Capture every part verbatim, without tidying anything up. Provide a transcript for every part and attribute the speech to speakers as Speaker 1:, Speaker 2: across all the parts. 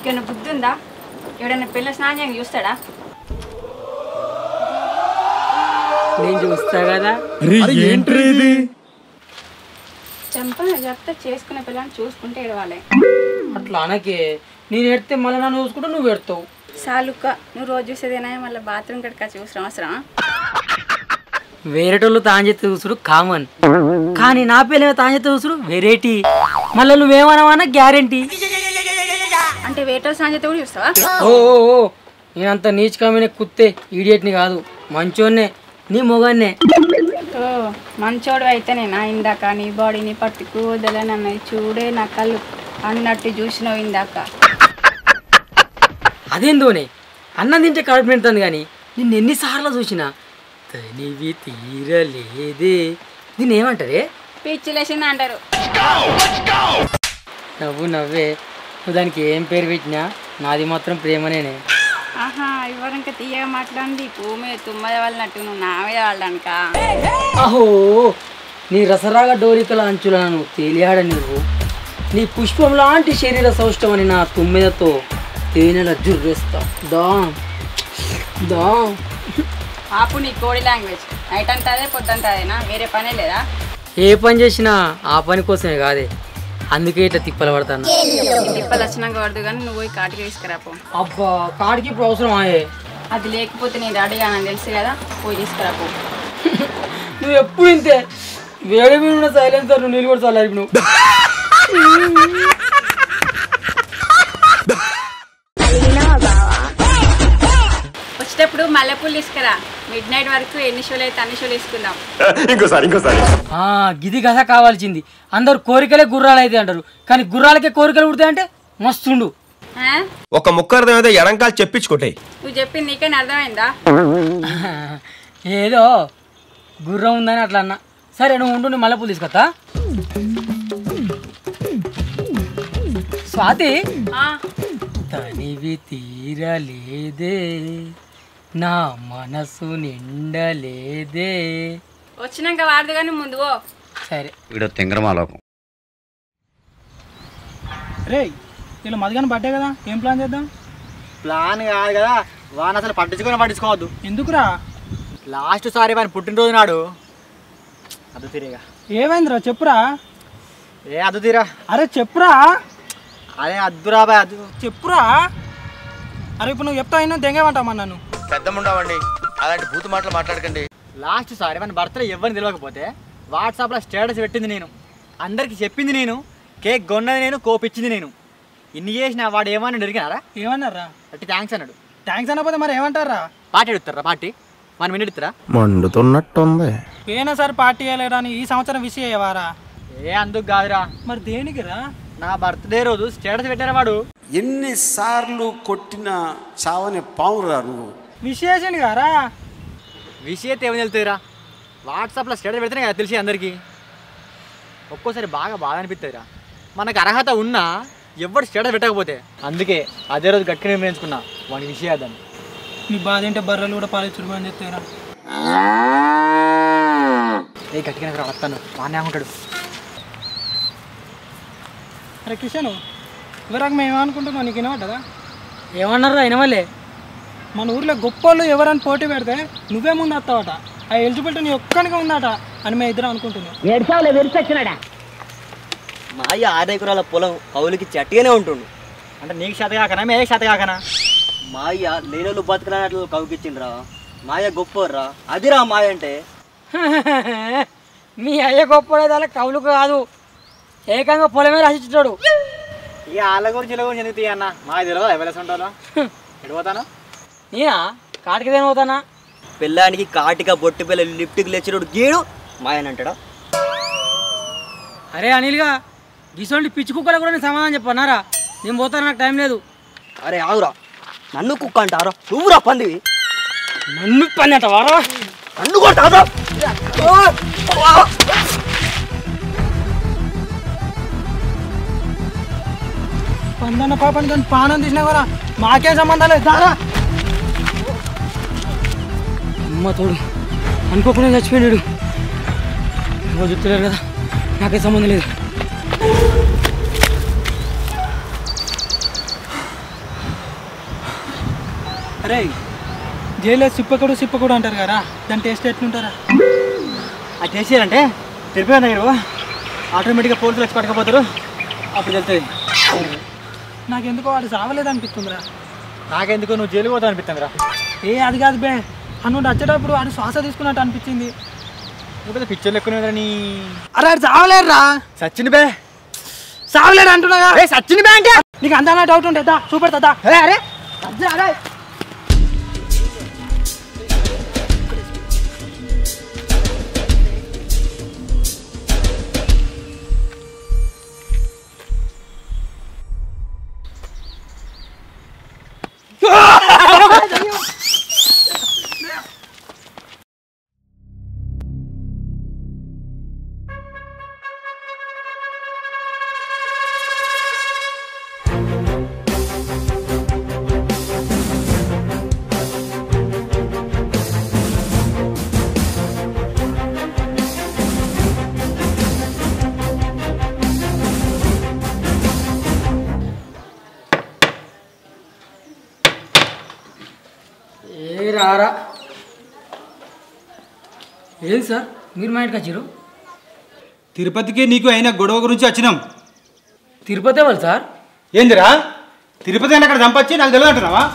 Speaker 1: నీకేమైనా బుద్ధి ఉందా? ఎవడైనా పిల్ల స్నానం చేయంగా చూస్తాడా?
Speaker 2: నేను చూస్తా కదా.
Speaker 1: చెంపలు చెప్తే చేసుకునే పిల్లని చూసుకుంటే ఏడవాలి.
Speaker 2: అట్లా అనకే, నేను ఎడితే మళ్ళీ నన్ను చూసుకుంటా నువ్వు పెడతావు.
Speaker 1: సాలుక్క నువ్వు రోజు చూసేదేనా మళ్ళీ బాత్రూమ్ కడికి చూసడం అవసరం?
Speaker 2: వేరేటోళ్ళు తాంజెత్తి చూసుడు కామన్, కానీ నా పిల్లమే తాంజెత్తి చూసుడు వెరైటీ. మళ్ళీ నువ్వేమన్నావన్నా గ్యారంటీ.
Speaker 1: అంటే వేటో సాంజత కూడా చూస్తావా?
Speaker 2: ఓ ఓ నేనంత నీచకమైన కుత్తే ఈడియట్ని కాదు, మంచోన్నే, నీ మొగాన్నే.
Speaker 1: ఓ మంచోడు అయితేనేనా ఇందాక నీ బాడీని పట్టుకు వదలని అన్నది చూడే నా కళ్ళు అన్నట్టు చూసినావు ఇందాక.
Speaker 2: అదేందోనే అన్నం తింటే కడుపు నిండుతుంది, కానీ నిన్ను ఎన్నిసార్లు చూసినా తనివి తీరలేదే. దీన్ని ఏమంటారే?
Speaker 1: పిచ్చిలేసింది అంటారు.
Speaker 2: నవ్వు నవ్వే, నువ్వు దానికి ఏం పేరు పెట్టినా నాది మాత్రం ప్రేమనేనే.
Speaker 1: ఆహా ఇవ్వరంక తీయగా మాట్లాడింది భూమి తుమ్మద వాళ్ళనట్టు నువ్వు నా మీద వాళ్ళడానిక.
Speaker 2: అహో నీ రసరాగ డోరికల అంచులను తేలియాడ నువ్వు, నీ పుష్పం లాంటి శరీర సౌష్ఠమని నా తుమ్మెదతో తేనెల జుర్రేస్తా. దా దా
Speaker 1: ఆపు నీ కోడి లాంగ్వేజ్. నైట్ అంతా అదే పొద్దుంతా అదేనా, వేరే పనే లేదా?
Speaker 2: ఏ పని చేసినా ఆ పని కోసమే కాదే, అందుకే ఇట్లా తిప్పలు పడతాను.
Speaker 1: తిప్పలు వచ్చినాక పడదు కానీ నువ్వు పోయి కాటికి తీసుకురాపో.
Speaker 2: అబ్బా కాడికి ఇప్పుడు అవసరం ఆయే.
Speaker 1: అది లేకపోతే నేను రెడీగా నాకు తెలుసు కదా, పోయి తీసుకురాపో.
Speaker 2: నువ్వు ఎప్పుడు ఇంతే వేడి మీద ఉన్న సైలెన్సర్ నువ్వు నీళ్ళు కూడా చల్లారి. నువ్వు
Speaker 1: వచ్చేటప్పుడు మల్లెపూలు తీసుకురా. మిడ్ నైట్ వరకు ఎన్ని షోలు అయితే అన్ని షోలు తీసుకుందాం.
Speaker 3: ఇంకోసారి ఇంకోసారి
Speaker 2: గిది కథ కావాల్సింది. అందరు కోరికలే గుర్రాలు అయితే అంటారు, కానీ గుర్రాలకే కోరికలు పుడతాయంటే మస్తుండు.
Speaker 3: ఒక ముక్క అర్థమైతే ఎడంకాలు చెప్పించుకోటే.
Speaker 1: నువ్వు చెప్పింది నీకైనా అర్థమైందా?
Speaker 2: ఏదో గుర్రం ఉందని అట్లా అన్నా. సరే నువ్వు ఉండు, మల్లె పూలు తీసుకొస్తా. స్వాతి తనివి తీరలేదే, నా మనసు నిండలేదే.
Speaker 1: వచ్చినాక వాడదు కానీ ముందు పో.
Speaker 2: సరే
Speaker 4: వీడు తింగరమాలోకం.
Speaker 5: రే ఇలా మధ్యాహ్నం బర్త్డే కదా, ఏం ప్లాన్ చేద్దాం?
Speaker 6: ప్లాన్ కాదు కదా, వాడిని అసలు పట్టించుకొని పట్టించుకోవద్దు.
Speaker 5: ఎందుకురా?
Speaker 6: లాస్ట్ సారి వాడిని పుట్టినరోజు నాడు అదు తీరేగా.
Speaker 5: ఏమైందిరా చెప్పురా.
Speaker 6: ఏ అదు తీరా.
Speaker 5: అరే చెప్పురా.
Speaker 6: అరే అద్దురా బాయ్, అద్దు
Speaker 5: చెప్పురా. అరే ఇప్పుడు నువ్వు చెప్తా అయినా దెంగేమంటామా నన్ను?
Speaker 3: పెద్దముండవండి, అలాంటి బూతు మాటలు మాట్లాడకండి.
Speaker 6: లాస్ట్ సారి మన బర్త్డే ఎవరిని తెలియకపోతే వాట్సాప్లో స్టేటస్ పెట్టింది నేను, అందరికి చెప్పింది నేను, కేక్ కొన్నది నేను, కోపిచ్చింది నేను. ఇన్ని చేసిన వాడు ఏమన్నా అడిగినారా?
Speaker 5: ఏమన్నారా?
Speaker 6: అట్టి థ్యాంక్స్ అన్నాడు.
Speaker 5: థ్యాంక్స్ అనకపోతే మరి ఏమంటారా?
Speaker 6: పార్టీ అడుగుతారా? పార్టీ మన మినిట్ ఇస్తారా?
Speaker 3: మండుతున్నట్టుంది.
Speaker 5: పోయినా సరే పార్టీ చేయలేరా అని ఈ సంవత్సరం విష్ చేయవారా?
Speaker 6: ఏ అందుకు కాదురా.
Speaker 5: మరి దేనికిరా?
Speaker 6: నా బర్త్డే రోజు స్టేటస్ పెట్టారా వాడు.
Speaker 7: ఎన్నిసార్లు కొట్టిన చావని పావురా నువ్వు.
Speaker 5: విష్ చేసిండు కారా?
Speaker 6: విష్ అయితే ఏమని వెళ్తాయిరా, వాట్సాప్లో స్టేటస్ పెడితేనే కదా తెలిసి అందరికీ. ఒక్కోసారి బాగా బాధ అనిపిస్తుందిరా, మనకు అర్హత ఉన్నా ఎవరు స్టేటస్ పెట్టకపోతే. అందుకే అదే రోజు గట్టిగా నిర్ణయించుకున్నా వాడిని విష్ చేద్దాం.
Speaker 5: నీ బాధ ఏంటో బర్రెలు కూడా పాలించుడు అని చెప్తారా?
Speaker 6: ఏ గట్టిగా రా వస్తాను, వాడిని అనుకుంటాడు.
Speaker 5: అరే కిషన్ ఎవరాక మేము ఏమనుకుంటున్నావు, నీకు వినవడ్డదా?
Speaker 2: ఏమన్నారు అయిన వాళ్ళే?
Speaker 5: మన ఊర్లో గొప్పోళ్ళు ఎవరని పోటీ పెడితే నువ్వే ముందు వస్తావట, ఆ ఎలిజిబిలిటీ నీ ఒక్కడిగా ఉందట అని మేము ఇద్దరం అనుకుంటున్నాం.
Speaker 8: మా అయ్య ఆరు ఎకరాల పొలం కౌలుకి చట్టిగానే ఉంటుండు.
Speaker 6: అంటే నీకు శాత కాకనా మే శాత కాకనా?
Speaker 8: మా అయ్య లేనోళ్ళు బతకనట్లు కౌకిచ్చిండ్రా. మా అయ్య గొప్పర్రా, అదిరా మాయ అంటే.
Speaker 2: మీ అయ్య గొప్పడేదాల కౌలుకు కాదు, ఏకంగా పొలమే రాసిచ్చాడు.
Speaker 6: ఇక వాళ్ళ గురించి ఇలా గురించి ఎందుకు తీయన్నా, మా తెలియదు ఎవరేసి ఉంటాలో. ఎడిపోతాను
Speaker 2: నేనా కాటికి దేని పోతానా?
Speaker 8: పిల్లానికి కాటిక బొట్టి పిల్ల లిఫ్ట్కి లేచినోడు గీడు మాయనంటాడా?
Speaker 2: అరే అనిల్గా గిసోంటి పిచ్చి కుక్కలు కూడా నేను సమాధానం చెప్పన్నారా? నేను పోతాను, నాకు టైం లేదు.
Speaker 8: అరే ఆగురా, నన్ను కుక్క అంటారా? నువ్వురా పందివి.
Speaker 2: నన్ను పని అంటావారా?
Speaker 8: నన్ను కొట్టారా?
Speaker 5: పందన్న పాపని కానీ పానం తీసినా కూడా మాకేం సంబంధం లేదు. దారా
Speaker 2: అమ్మ తోడు అనుకోకుండా చచ్చిపోయాడు. ఎవరు చెప్తలేరు కదా, నాకే సంబంధం లేదు.
Speaker 5: అరే జైల్లో సిప్పకుడు సిప్పకుడు అంటారు కదా, దాని టేస్ట్ ఎట్లుంటారా?
Speaker 6: ఆ టేస్ట్ చేయాలంటే తిరుపతి దగ్గర ఆటోమేటిక్గా పోలీసులు వచ్చి పట్టకపోతారు, అప్పుడు తెలుస్తుంది.
Speaker 5: నాకెందుకో వాడు సావలేదు అనిపిస్తుందిరా.
Speaker 6: నాకెందుకు నువ్వు జైలు పోతావు అనిపిస్తుందిరా.
Speaker 5: ఏ అది కాదు బే, అన్ను వచ్చేటప్పుడు వాడు శ్వాస తీసుకున్నట్టు అనిపించింది.
Speaker 6: నువ్వు పిక్చర్లు ఎక్కువ నీ
Speaker 5: అరే అది సావలేరురా.
Speaker 6: సచిన్ బే
Speaker 5: సావలేడు అంటున్నాగా.
Speaker 6: సచిన్ బే అంటే
Speaker 5: నీకు అంతా డౌట్ ఉంటుందా? చూపెడతా. అరే అరే
Speaker 2: రారా. ఏది సార్ మీరు మా ఇంటికి వచ్చారు?
Speaker 4: తిరుపతికి నీకు అయిన గొడవ గురించి వచ్చినాం.
Speaker 2: తిరుపతి ఎవరు సార్?
Speaker 4: ఏందిరా తిరుపతి అని అక్కడ చంపచ్చి నాకు తెలియదు అంటున్నావా?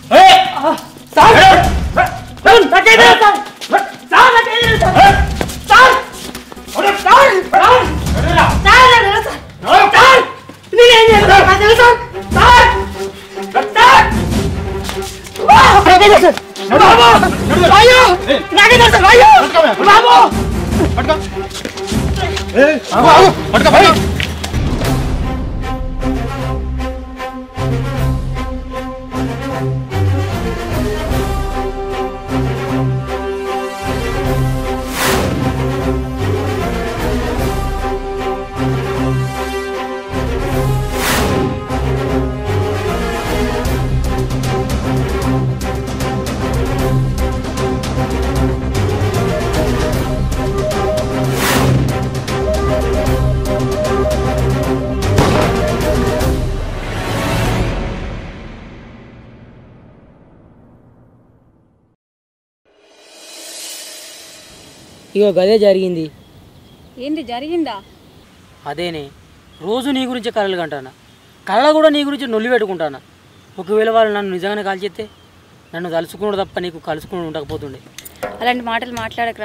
Speaker 2: ఇగో గదే జరిగింది.
Speaker 1: ఏంది జరిగిందా?
Speaker 2: అదేనే రోజు నీ గురించే కళలు కంటానా, కళ్ళ కూడా నీ గురించి నొల్లి పెట్టుకుంటానా. ఒకవేళ వాళ్ళు నన్ను నిజంగానే కాల్చేస్తే నన్ను తలుచుకున్నాడు తప్ప నీకు కలుసుకుని ఉండకపోతుండే.
Speaker 1: అలాంటి మాటలు మాట్లాడకరా.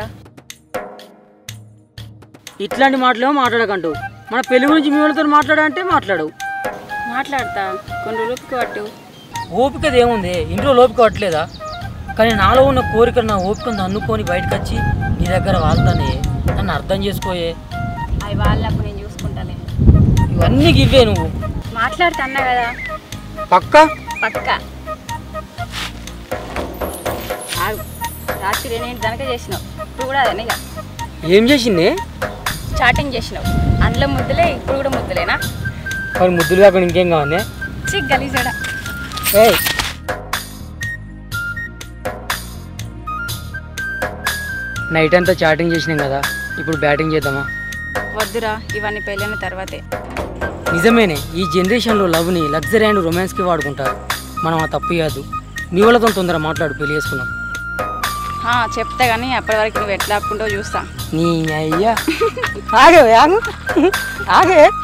Speaker 2: ఇట్లాంటి మాటలేమో మాట్లాడకంటూ మన పెళ్లి గురించి మీ వాళ్ళతో మాట్లాడంటే మాట్లాడవు.
Speaker 1: మాట్లాడతా, కొన్ని రోజులకి పట్టు.
Speaker 2: ఓపికది ఏముంది, ఇంట్లో ఓపిక పట్టలేదా? కానీ నాలో ఉన్న కోరిక నా ఓపికను అనుకొని బయటకు వచ్చి నీ దగ్గర వాళ్తానే. నన్ను అర్థం చేసుకోయే.
Speaker 1: అవి వాళ్ళకు నేను చూసుకుంటానే.
Speaker 2: ఇవన్నీ గివ్వే నువ్వు
Speaker 1: మాట్లాడుతున్నా కదా.
Speaker 2: పక్క
Speaker 1: పక్క రాత్రి నేను దనక చేసినావు, ఇప్పుడు కూడా అదే.
Speaker 2: ఏం చేసింది?
Speaker 1: చాటింగ్ చేసినావు, అందులో ముద్దులే, ఇప్పుడు కూడా ముద్దులేనా?
Speaker 2: మరి ముద్దులు కాకుండా ఇంకేం కావాలి?
Speaker 1: చిక్ గలీజాడా.
Speaker 2: ఏయ్ నైట్ అంతా చాటింగ్ చేసినాం కదా, ఇప్పుడు బ్యాటింగ్ చేద్దామా?
Speaker 1: వద్దురా, ఇవన్నీ పెళ్ళైన తర్వాతే.
Speaker 2: నిజమేనే, ఈ జనరేషన్లో లవ్ని లగ్జరీ అండ్ రొమాన్స్కి వాడుకుంటారు. మనం ఆ తప్పు కాదు. మీ వాళ్ళతో తొందర మాట్లాడు, పెళ్లి చేసుకున్నాం.
Speaker 1: చెప్తా కానీ అప్పటి వరకు నువ్వు ఎట్లా ఆపుకుంటో చూస్తా.
Speaker 2: నీ అయ్యా ఆగే ఆగు ఆగే